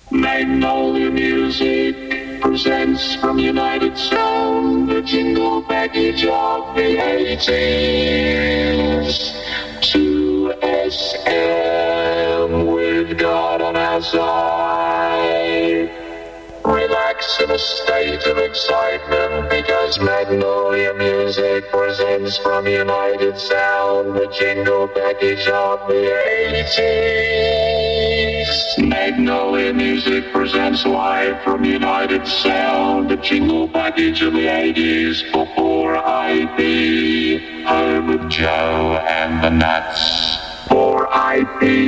Magnolia Music presents from United Sound the jingle package of the 80s. To SM with God on our side. Relax in a state of excitement because Magnolia Music presents from United Sound the jingle package of the 80s. Magnolia Music presents live from United Sound the jingle package of the 80s before IP, home of Joe and the Nuts. For IP.